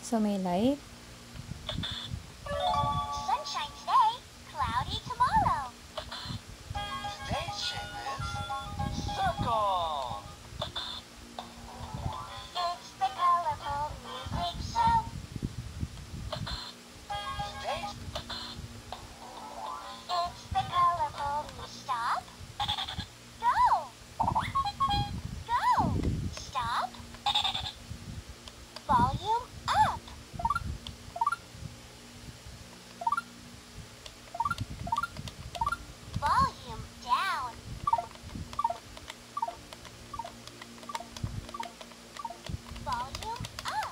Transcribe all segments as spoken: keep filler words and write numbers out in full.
So may light. Sunshine today, cloudy tomorrow. Today's shape is circle. It's the colorful music show. Today's It's the colorful music. Stop. Go. Go. Stop. Volume up. Volume down. Volume up.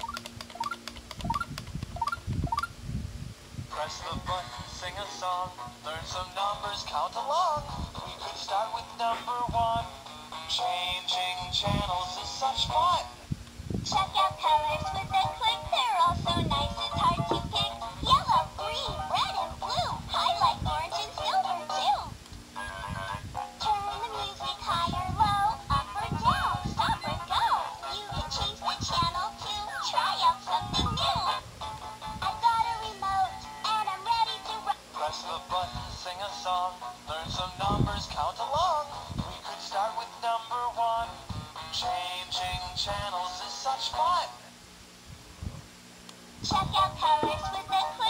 press the button, sing a song, learn some numbers, count along. We could start with number one. Changing channels is such fun. Check out colors with a click. They're all so nice, it's hard to pick. Yellow, green, red, and blue. Highlight orange and silver too. Turn the music high or low, up or down, stop or go. You can change the channel to try out something new. I've got a remote and I'm ready to run. Press the button, sing a song, learn some numbers, count along. We could start with number one. Changing channels is such fun. Check out colors with a click.